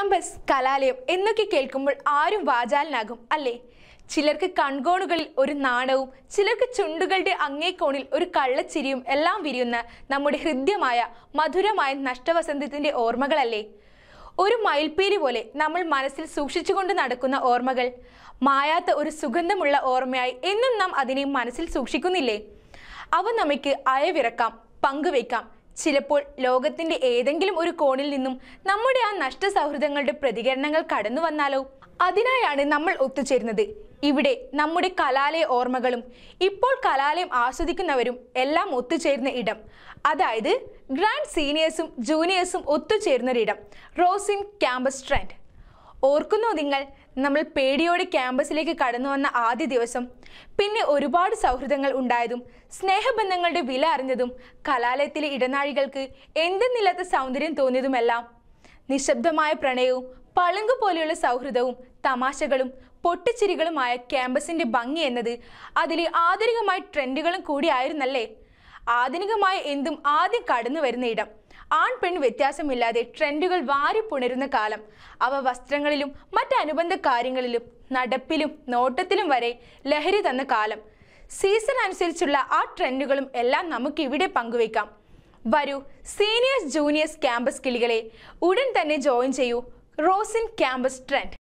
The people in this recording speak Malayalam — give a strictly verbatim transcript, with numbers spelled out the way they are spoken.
ക്യാമ്പസ്, കലാലയം എന്നൊക്കെ കേൾക്കുമ്പോൾ ആരും വാചാലനാകും അല്ലേ? ചിലർക്ക് കൺകോണുകളിൽ ഒരു നാണവും ചിലർക്ക് ചുണ്ടുകളുടെ അങ്ങേക്കോണിൽ ഒരു കള്ളച്ചിരിയും എല്ലാം വിരിയുന്ന നമ്മുടെ ഹൃദ്യമായ മധുരമായ നഷ്ടവസന്തത്തിന്റെ ഓർമ്മകളല്ലേ? ഒരു മയിൽപ്പീലി പോലെ നമ്മൾ മനസ്സിൽ സൂക്ഷിച്ചുകൊണ്ട് നടക്കുന്ന ഓർമ്മകൾ, മായാത്ത ഒരു സുഗന്ധമുള്ള ഓർമ്മയായി എന്നും നാം അതിനെ മനസ്സിൽ സൂക്ഷിക്കുന്നില്ലേ? അവ നമുക്ക് അയവിറക്കാം, പങ്കുവയ്ക്കാം. ചിലപ്പോൾ ലോകത്തിന്റെ ഏതെങ്കിലും ഒരു കോണിൽ നിന്നും നമ്മുടെ ആ നഷ്ട സൗഹൃദങ്ങളുടെ പ്രതികരണങ്ങൾ കടന്നു വന്നാലോ? അതിനായാണ് നമ്മൾ ഒത്തുചേരുന്നത്. ഇവിടെ നമ്മുടെ കലാലയ ഓർമ്മകളും ഇപ്പോൾ കലാലയം ആസ്വദിക്കുന്നവരും എല്ലാം ഒത്തുചേരുന്ന ഇടം, അതായത് ഗ്രാൻഡ് സീനിയേഴ്സും ജൂനിയേഴ്സും ഒത്തുചേരുന്നൊരിടം, റോസിൻ ക്യാമ്പസ് ട്രെൻഡ്. ഓർക്കുന്നോ നിങ്ങൾ, നമ്മൾ പേടിയോടെ ക്യാമ്പസിലേക്ക് കടന്നു വന്ന ആദ്യ ദിവസം? പിന്നെ ഒരുപാട് സൗഹൃദങ്ങൾ ഉണ്ടായതും സ്നേഹബന്ധങ്ങളുടെ വില അറിഞ്ഞതും കലാലയത്തിലെ ഇടനാഴികൾക്ക് എന്തെന്നില്ലാത്ത സൗന്ദര്യം തോന്നിയതുമെല്ലാം. നിശബ്ദമായ പ്രണയവും പളുങ്കു പോലെയുള്ള സൗഹൃദവും തമാശകളും പൊട്ടിച്ചിരികളുമായ ക്യാമ്പസിന്റെ ഭംഗി എന്നത് അതിലെ ആധുനികമായ ട്രെൻഡുകളും കൂടിയായിരുന്നല്ലേ? ആധുനികമായ എന്തും ആദ്യം കടന്നു വരുന്ന ഇടം, ആൺ പെൺ വ്യത്യാസമില്ലാതെ ട്രെൻഡുകൾ വാരിപ്പുണരുന്ന കാലം. അവ വസ്ത്രങ്ങളിലും മറ്റനുബന്ധ കാര്യങ്ങളിലും നടപ്പിലും നോട്ടത്തിലും വരെ ലഹരി തന്ന കാലം. സീസൺ അനുസരിച്ചുള്ള ആ ട്രെൻഡുകളും എല്ലാം നമുക്ക് ഇവിടെ പങ്കുവയ്ക്കാം. വരൂ സീനിയേഴ്സ് ജൂനിയേഴ്സ് ക്യാമ്പസ് കിളികളെ, ഉടൻ തന്നെ ജോയിൻ ചെയ്യൂ റോസിൻ ക്യാമ്പസ് ട്രെൻഡ്.